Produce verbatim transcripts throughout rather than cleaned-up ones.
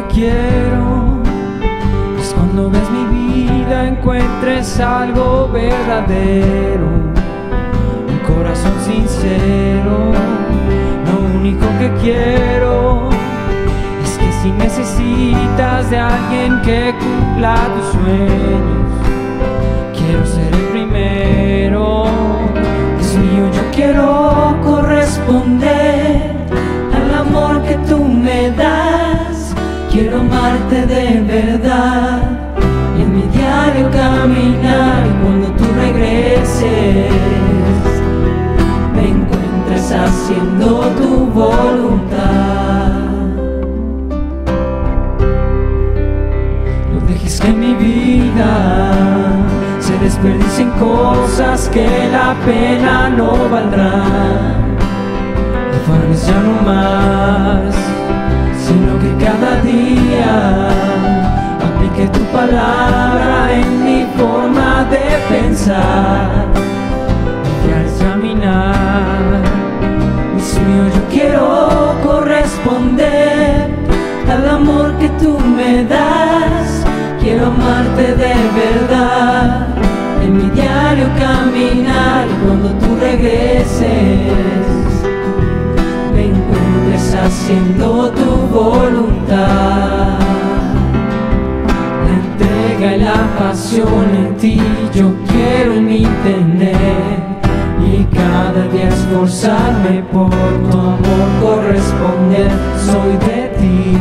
que quiero es cuando ves mi vida encuentres algo verdadero, un corazón sincero. Lo único que quiero es que si necesitas de alguien que cumpla tus sueños, quiero ser el primero. Dios mío, yo quiero corresponder al amor que tú me das. Quiero amarte de verdad y en mi diario caminar. Y cuando tú regreses me encuentres haciendo tu voluntad. No dejes que mi vida se desperdicien cosas que la pena no valdrán. No afanes ya no más, sino que cada día aplique tu palabra en mi forma de pensar. Confiar es caminar. Dios mío, yo quiero corresponder al amor que tú me das. Quiero amarte de verdad en mi diario caminar. Y cuando tú regreses me encuentres haciendo tu voluntad. La entrega y la pasión en ti yo quiero en mí tener, y cada día esforzarme por tu amor corresponder. Soy de ti.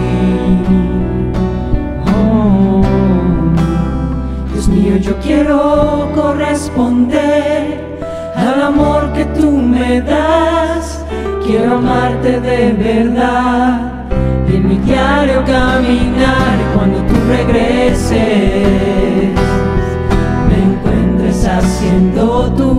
Oh, Dios mío, yo quiero corresponder al amor que tú me das. Quiero amarte de verdad y en mi diario caminar. Y cuando tú regreses me encuentres haciendo tu